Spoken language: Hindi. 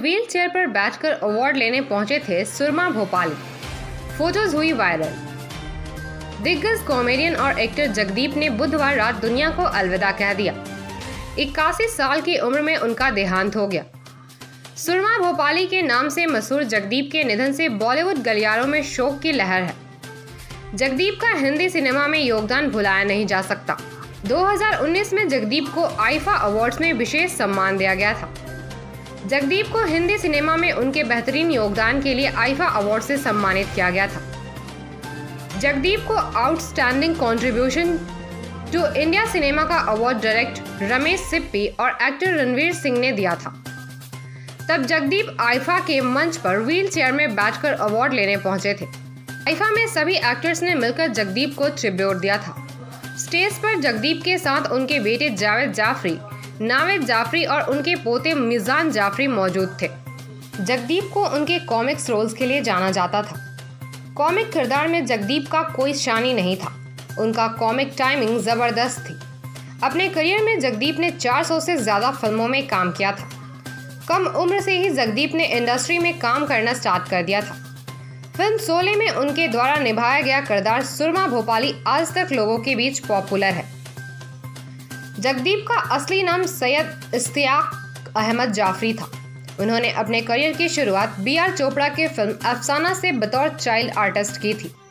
व्हील चेयर पर बैठकर अवार्ड लेने पहुंचे थे सुरमा भोपाली। फोटोज हुई वायरल। दिग्गज कॉमेडियन और एक्टर जगदीप ने बुधवार रात दुनिया को अलविदा कह दिया। 81 साल की उम्र में उनका देहांत हो गया। सुरमा भोपाली के नाम से मशहूर जगदीप के निधन से बॉलीवुड गलियारों में शोक की लहर है। जगदीप का हिंदी सिनेमा में योगदान भुलाया नहीं जा सकता। 2019 में जगदीप को आईफा अवार्ड्स में विशेष सम्मान दिया गया था। जगदीप को हिंदी सिनेमा में उनके बेहतरीन योगदान के लिए आईफा अवार्ड से सम्मानित किया गया था। जगदीप को outstanding contribution to India cinema का अवार्ड डायरेक्टर रमेश सिप्पी और एक्टर रणवीर सिंह ने दिया था। तब जगदीप आईफा के मंच पर व्हील चेयर में बैठकर अवार्ड लेने पहुंचे थे। आईफा में सभी एक्टर्स ने मिलकर जगदीप को ट्रिब्यूट दिया था। स्टेज पर जगदीप के साथ उनके बेटे जावेद जाफरी, नावेद जाफरी और उनके पोते मिजान जाफरी मौजूद थे। जगदीप को उनके कॉमिक्स रोल्स के लिए जाना जाता था। कॉमिक किरदार में जगदीप का कोई शानी नहीं था। उनका कॉमिक टाइमिंग जबरदस्त थी। अपने करियर में जगदीप ने 400 से ज्यादा फिल्मों में काम किया था। कम उम्र से ही जगदीप ने इंडस्ट्री में काम करना स्टार्ट कर दिया था। फिल्म शोले में उनके द्वारा निभाया गया किरदार सुरमा भोपाली आज तक लोगों के बीच पॉपुलर है। जगदीप का असली नाम सैयद इश्तियाक अहमद जाफरी था। उन्होंने अपने करियर की शुरुआत बी आर चोपड़ा के फिल्म अफसाना से बतौर चाइल्ड आर्टिस्ट की थी।